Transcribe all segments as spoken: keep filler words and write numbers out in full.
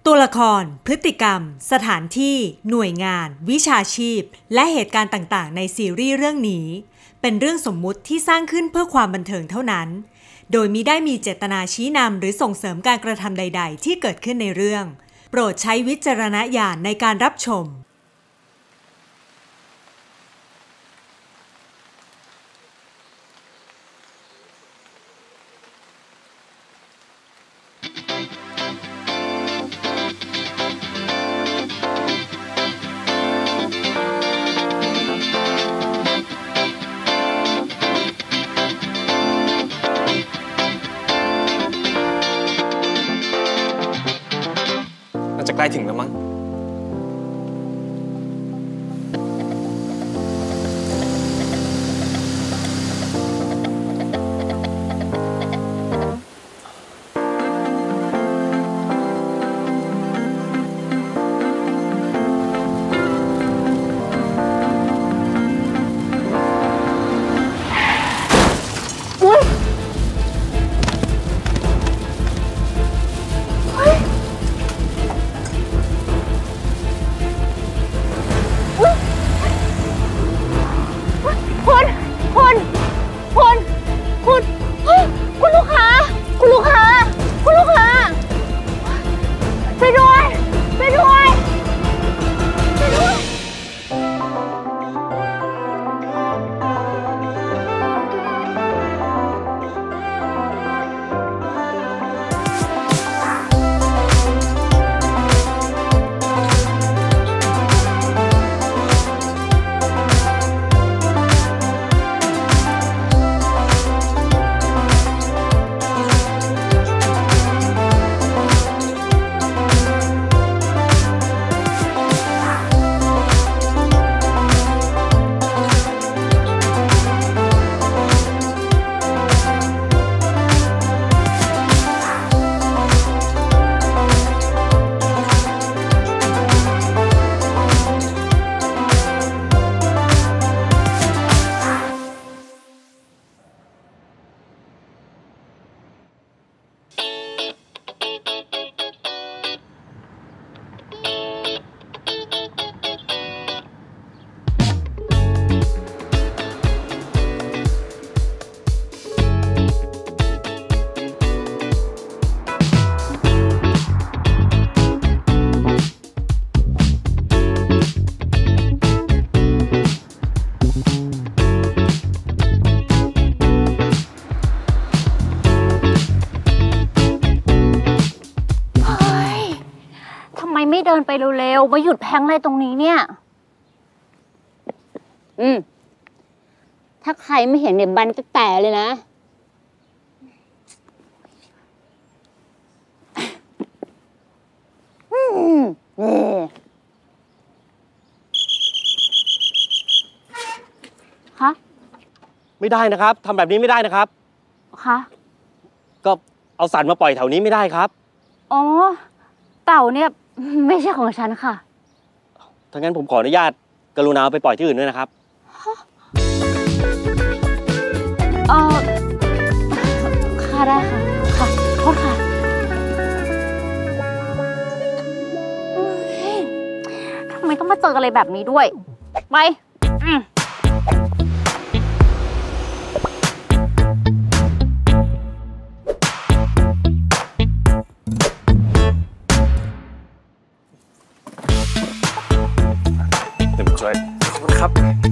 ตัวละครพฤติกรรมสถานที่หน่วยงานวิชาชีพและเหตุการณ์ต่างๆในซีรีส์เรื่องนี้เป็นเรื่องสมมุติที่สร้างขึ้นเพื่อความบันเทิงเท่านั้นโดยมิได้มีเจตนาชี้นำหรือส่งเสริมการกระทำใดๆที่เกิดขึ้นในเรื่องโปรดใช้วิจารณญาณในการรับชมใกล้ถึงแล้วมั้งไม่เดินไปเร็วๆมาหยุดแพงอะไรตรงนี้เนี่ยอืมถ้าใครไม่เห็นเนี่ยบันจะแตะเลยนะอืมนี่คะไม่ได้นะครับทำแบบนี้ไม่ได้นะครับคะก็เอาสัตว์มาปล่อยแถวนี้ไม่ได้ครับอ๋อเต่าเนี่ยไม่ใช่ของฉันค่ะถ้างั้นผมขออนุญาตกรุณาไปปล่อยที่อื่นด้วยนะครับเออค่ะได้ค่ะค่ะโทษค่ะทำไมต้องมาเจออะไรแบบนี้ด้วยไปอืมช่วยขอบคุณครับ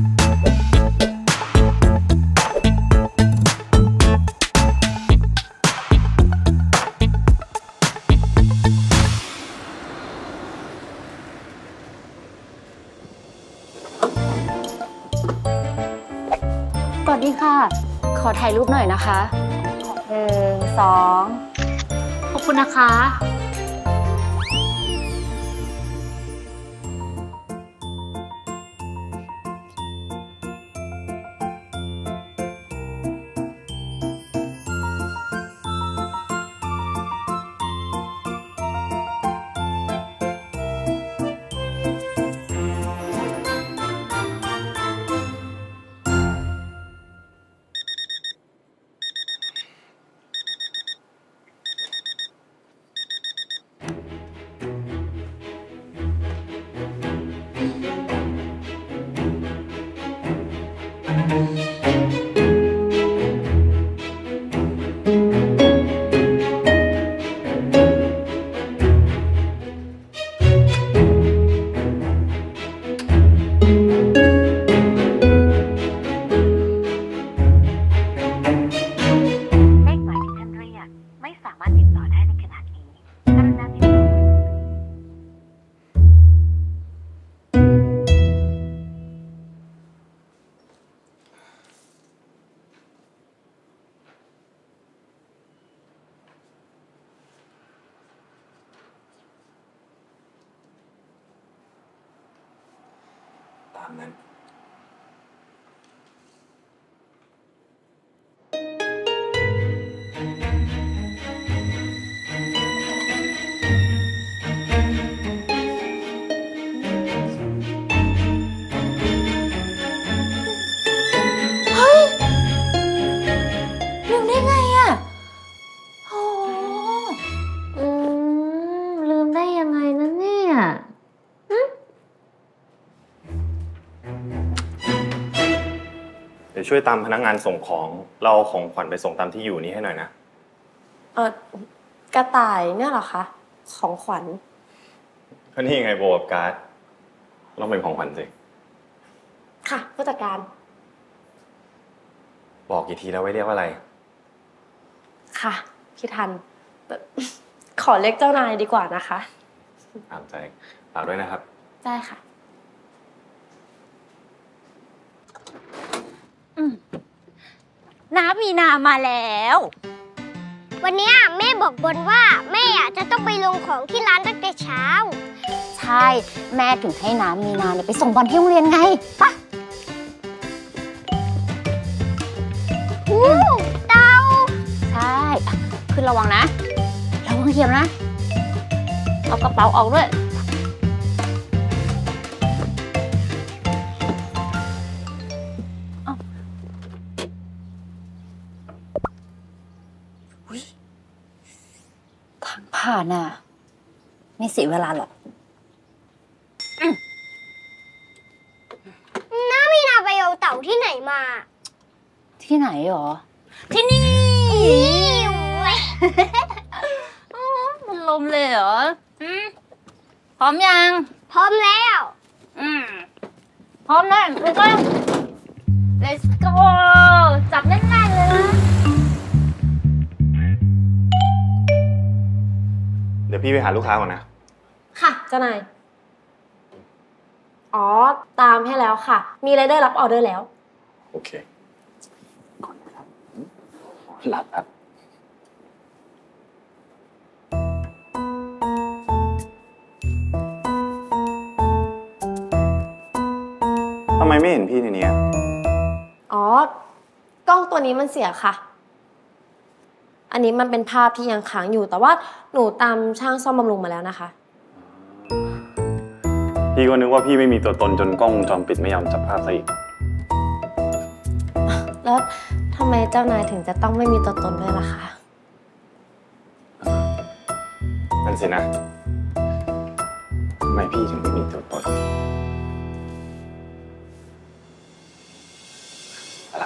สวัสดีค่ะขอถ่ายรูปหน่อยนะคะหนึ่งสองขอบคุณนะคะามนั้นลืมได้ไงอ่ะโอ้อืมลืมได้ยังไงนะเนี่ยเดี๋ยวช่วยตามพนักงานส่งของเราเอาของขวัญไปส่งตามที่อยู่นี้ให้หน่อยนะเออกระต่ายเนี่ยเหรอคะของขวัญก็นี่ไงโบกับการ์ดต้องเป็นของขวัญสิค่ะผู้จัดการบอกกี่ทีแล้วไว้เรียกว่าอะไรค่ะพี่ทันขอเรียกเจ้านายดีกว่านะคะตามใจฝากด้วยนะครับได้ค่ะน้ามีนามาแล้ววันนี้แม่บอกบนว่าแม่จะต้องไปลงของที่ร้านตั้งแต่เช้าใช่แม่ถึงให้น้ามีนาเนี่ยไปส่งบอลที่โรงเรียนไงปะอู้เตาใช่ขึ้นระวังนะระวังเหยียบนะเอากระเป๋าออกด้วยทางผ่านน่ะไม่เสียเวลาหรอกน้ามีนาไปเอาเต่าที่ไหนมาที่ไหนหรอที่นี่มันลมเลยเหรอพร้อมยังพร้อมแล้วอืมพร้อมแล้วแล้วก็ let's go จับแน่นๆเลยนะเดี๋ยวพี่ไปหาลูกค้าก่อนนะค่ะเจ้านายอ๋อตามให้แล้วค่ะมีไรเดอร์รับออเดอร์แล้วโอเคก่อนนะครับหลับครับทำไมไม่เห็นพี่ในนี้อ๋อกล้องตัวนี้มันเสียค่ะอันนี้มันเป็นภาพที่ยังค้างอยู่แต่ว่าหนูตามช่างซ่อมบำรุงมาแล้วนะคะพี่ก็นึกว่าพี่ไม่มีตัวตนจนกล้องวงจรปิดไม่ยอมจับภาพซะอีกแล้วทำไมเจ้านายถึงจะต้องไม่มีตัวตนด้วยล่ะคะนั่นสินะทำไมพี่ถึงไม่มีตัวตนอะไร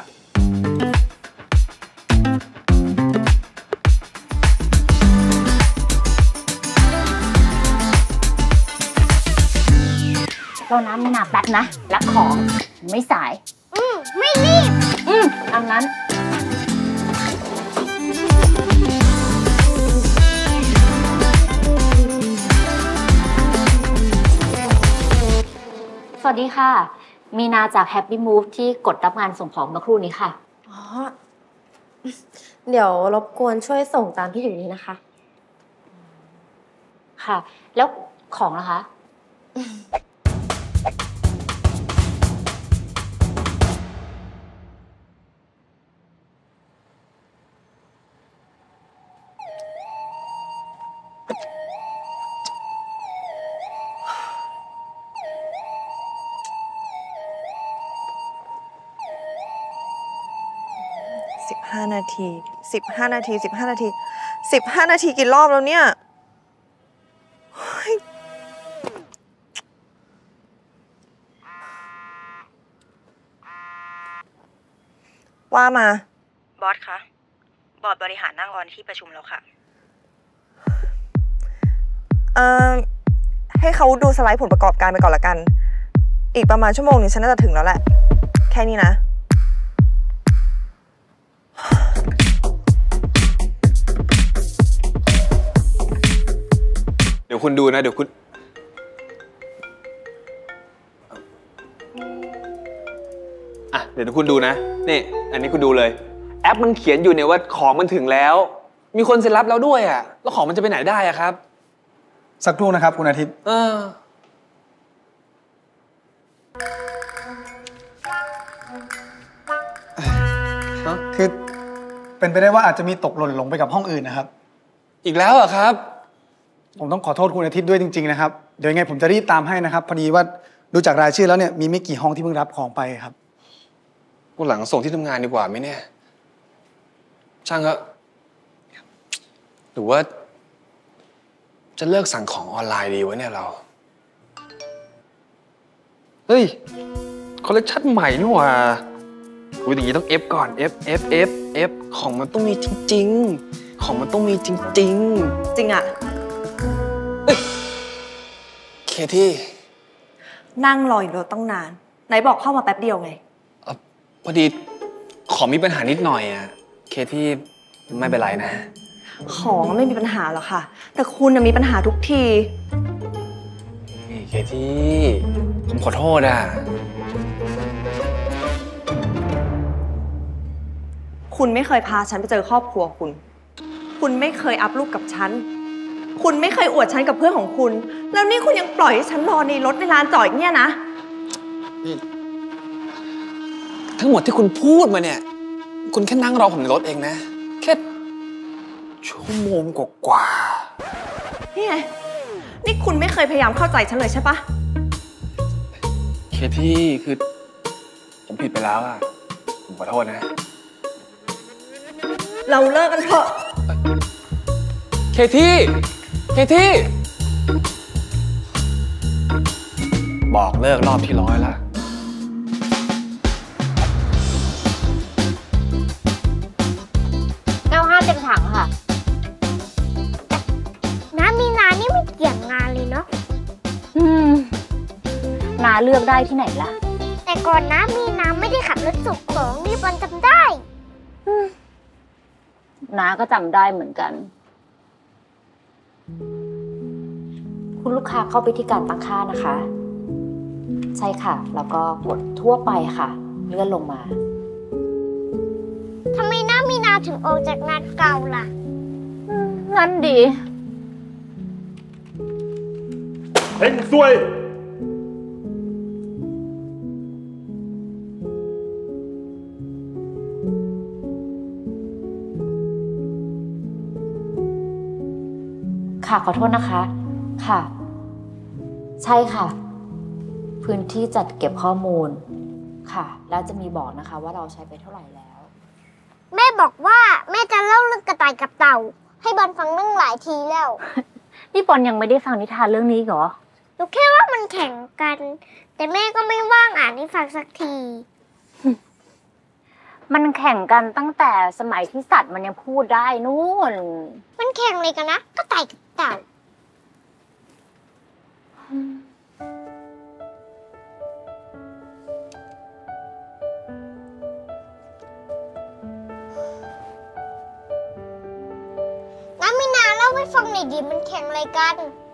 เราน้ำมีนาแป๊บนะและของไม่สายอืมไม่รีบอืมเอางั้นสวัสดีค่ะมีนาจาก Happy Move ที่กดรับงานส่งของเมื่อครู่นี้ค่ะอ๋อเดี๋ยวรบกวนช่วยส่งตามที่อยู่นี้นะคะค่ะแล้วของล่ะคะสิบห้านาทีสิบห้านาทีสิบห้านาทีสิบห้านาทีกี่รอบแล้วเนี่ยว่ามาบอสคะบอร์ดบริหารนั่งออนที่ประชุมแล้วค่ะเอ่อให้เขาดูสไลด์ผลประกอบการไปก่อนละกันอีกประมาณชั่วโมงนึงฉันน่าจะถึงแล้วแหละแค่นี้นะเดี๋ยวคุณดูนะเดี๋ยวคุณอ่ะเดี๋ยวคุณดูนะนี่อันนี้คุณดูเลยแอปมันเขียนอยู่เนี่ยว่าของมันถึงแล้วมีคนเซ็นรับแล้วด้วยอ่ะแล้วของมันจะไปไหนได้อ่ะครับสักครู่นะครับคุณอาทิตย์เออเป็นไปได้ว่าอาจจะมีตกหล่นลงไปกับห้องอื่นนะครับอีกแล้วเหรอครับผมต้องขอโทษคุณอาทิตย์ด้วยจริงๆนะครับเดี๋ยวยังไงผมจะรีบตามให้นะครับพอดีว่าดูจากรายชื่อแล้วเนี่ยมีไม่กี่ห้องที่เพิ่งรับของไปครับวันหลังส่งที่ทำงานดีกว่าไหมเนี่ยช่างเถอะหรือว่าจะเลิกสั่งของออนไลน์ดีวะเนี่ยเราเฮ้ยคอลเลคชันใหม่นี่หว่าอุ้ยอย่างนี้ต้อง F ก่อน F F F F ของมันต้องมีจริงๆของมันต้องมีจริงๆจริงอะเฮ้ยเคที่นั่งรออยู่รถตั้งนานไหนบอกเข้ามาแป๊บเดียวไงพอดีขอมีปัญหานิดหน่อยอะเคที่ไม่เป็นไรนะของไม่มีปัญหาหรอกค่ะแต่คุณมีปัญหาทุกทีเคที่ผมขอโทษอะคุณไม่เคยพาฉันไปเจอครอบครัวคุณคุณไม่เคยอัพรูปกับฉันคุณไม่เคยอวดฉันกับเพื่อนของคุณแล้วนี่คุณยังปล่อยให้ฉันรอในรถในลานจอดเนี่ยนะทั้งหมดที่คุณพูดมาเนี่ยคุณแค่นั่งรอผมในรถเองนะแค่ชั่วโมงกว่าๆนี่ไงนี่คุณไม่เคยพยายามเข้าใจฉันเลยใช่ปะเคที่คือผมผิดไปแล้วอะผมขอโทษนะเราเลิกกันเถอะเคที่เคที่บอกเลิกรอบที่ร้อยแล้วเก้าห้าเต็มถังค่ะน้ามีนานี่ไม่เกี่ยงงานเลยเนาะอืมนาเลือกได้ที่ไหนล่ะแต่ก่อนน้ามีนาไม่ได้ขับรถส่งของนี่บอลจำได้น้าก็จำได้เหมือนกันคุณลูกค้าเข้าไปที่การตั้งค่านะคะใช่ค่ะแล้วก็กดทั่วไปค่ะเลื่อนลงมาทำไมน้ามีนาถึงออกจากงานเก่าล่ะงั้นดีเฮ้ยซวยค่ะขอโทษนะคะค่ะใช่ค่ะพื้นที่จัดเก็บข้อมูลค่ะแล้วจะมีบอกนะคะว่าเราใช้ไปเท่าไหร่แล้วแม่บอกว่าแม่จะเล่าเรื่องกระต่ายกับเต่าให้บอลฟังตั้งหลายทีแล้วนี่บอลยังไม่ได้ฟังนิทานเรื่องนี้เหรอหนูแค่ว่ามันแข่งกันแต่แม่ก็ไม่ว่างอ่านให้ฟังสักทีมันแข่งกันตั้งแต่สมัยที่สัตว์มันยังพูดได้นู่นมันแข่งอะไรกันนะกระต่ายกับเต่าน้ามีนาเล่าให้ฟังหน่อยดิมันแข่งอะไรกัน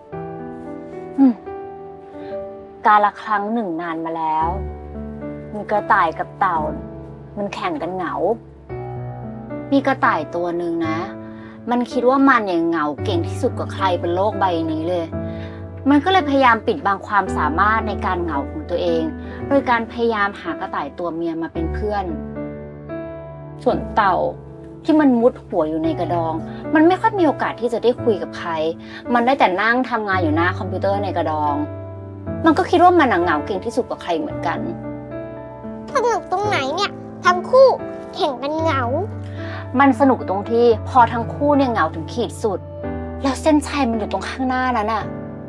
กาลครั้งหนึ่งนานมาแล้วมีกระต่ายกับเต่ามันแข่งกันเหงามีกระต่ายตัวหนึ่งนะมันคิดว่ามันอย่างเหงาเก่งที่สุดกว่าใครบนโลกใบนี้เลยมันก็เลยพยายามปิดบังความสามารถในการเหงาของตัวเองโดยการพยายามหากระต่ายตัวเมียมาเป็นเพื่อนส่วนเต่าที่มันมุดหัวอยู่ในกระดองมันไม่ค่อยมีโอกาสที่จะได้คุยกับใครมันได้แต่นั่งทำงานอยู่หน้าคอมพิวเตอร์ในกระดองมันก็คิดว่ามันเหงาเก่งที่สุดกว่าใครเหมือนกันสนุกตรงไหนเนี่ยทั้งคู่แข่งกันเหงามันสนุกตรงที่พอทั้งคู่เนี่ยเหงาถึงขีดสุดแล้วเส้นชัยมันอยู่ตรงข้างหน้านั้นน่ะ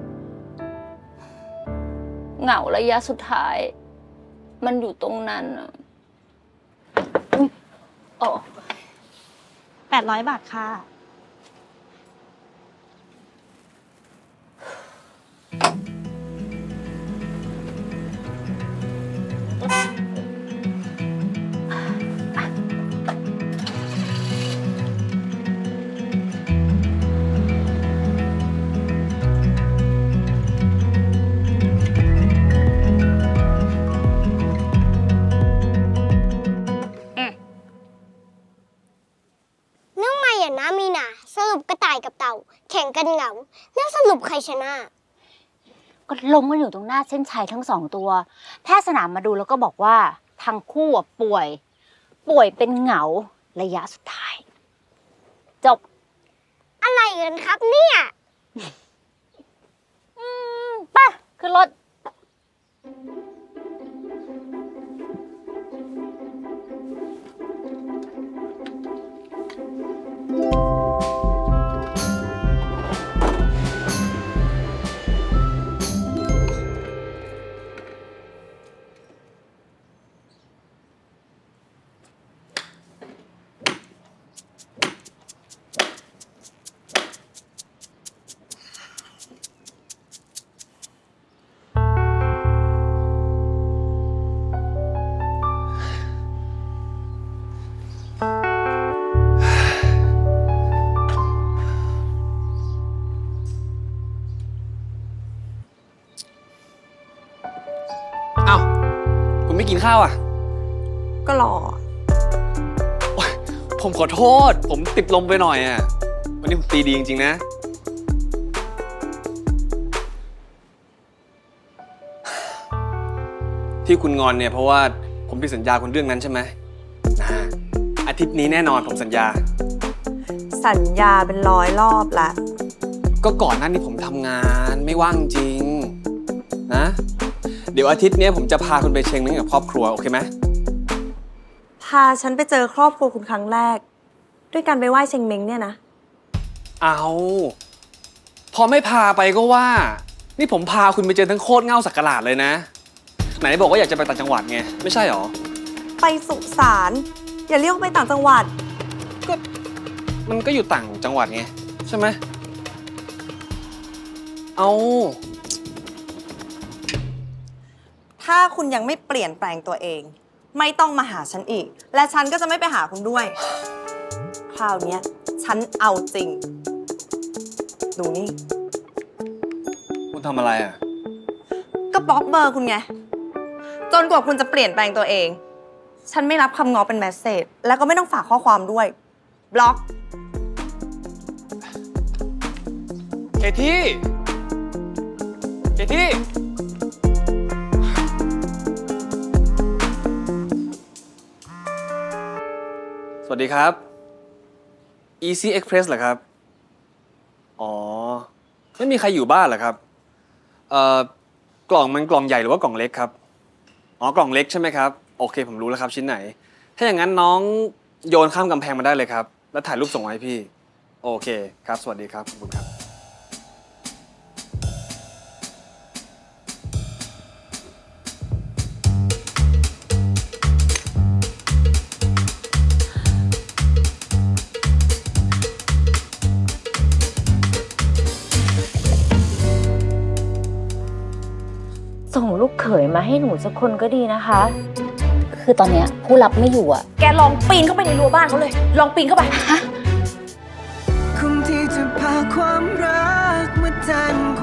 เหงาระยะสุดท้ายมันอยู่ตรงนั้นโอ้แปดร้อยบาทค่ะน้ามีนาสรุปกระต่ายกับเต่าแข่งกันเหงาแล้วสรุปใครชนะก็ล้มกันอยู่ตรงหน้าเส้นชัยทั้งสองตัวแพทย์สนามมาดูแล้วก็บอกว่าทั้งคู่ป่วยป่วยเป็นเหงาระยะสุดท้ายจบอะไรกันครับเนี่ยอืมไปขึ้นรถเอ้าคุณไม่กินข้าวอ่ะก็รอผมขอโทษ ผมติดลมไปหน่อยอ่ะ วันนี้ผมตีดีจริงๆนะ ที่คุณงอนเนี่ยเพราะว่าผมผิดสัญญาคุณเรื่องนั้นใช่ไหมนะอาทิตย์นี้แน่นอนผมสัญญาสัญญาเป็นร้อยรอบละก็ก่อนหน้านี้ผมทำงานไม่ว่างจริงนะ เดี๋ยวอาทิตย์นี้ผมจะพาคุณไปเชียงใหม่กับครอบครัวโอเคไหมพาฉันไปเจอครอบครัวคุณครั้งแรก ด้วยการไปไหว้เชงเม้งเนี่ยนะเอาพอไม่พาไปก็ว่า นี่ผมพาคุณไปเจอทั้งโคตรเง่าสักกะหลาดเลยนะ ไหนบอกว่าอยากจะไปต่างจังหวัดไงไม่ใช่หรอไปสุสานอย่าเรียกว่าไปต่างจังหวัดก็มันก็อยู่ต่างจังหวัดไงใช่ไหมเอาถ้าคุณยังไม่เปลี่ยนแปลงตัวเอง ไม่ต้องมาหาฉันอีก และฉันก็จะไม่ไปหาคุณด้วย คราวนี้ฉันเอาจริง ดูนี่คุณทำอะไรอ่ะก็บล็อกเบอร์คุณไง จนกว่าคุณจะเปลี่ยนแปลงตัวเอง ฉันไม่รับคำง้อเป็นแมสเสจแล้วก็ไม่ต้องฝากข้อความด้วยบล็อกเคที่เคที่สวัสดีครับ Easy Express เหรอครับ อ๋อ ไม่มีใครอยู่บ้านเหรอครับ เอ่อ กล่องมันกล่องใหญ่หรือว่ากล่องเล็กครับ อ๋อ กล่องเล็กใช่ไหมครับ โอเคผมรู้แล้วครับชิ้นไหน ถ้าอย่างนั้นน้องโยนข้ามกำแพงมาได้เลยครับ แล้วถ่ายรูปส่งมาให้พี่ โอเคครับ สวัสดีครับ ขอบคุณครับส่งลูกเขยมาให้หนูสักคนก็ดีนะคะ คือตอนเนี้ยผู้รับไม่อยู่อ่ะแกลองปีนเข้าไปในรั้วบ้านเขาเลย ลองปีนเข้าไปฮะคงที่จะพาความรักมาจัน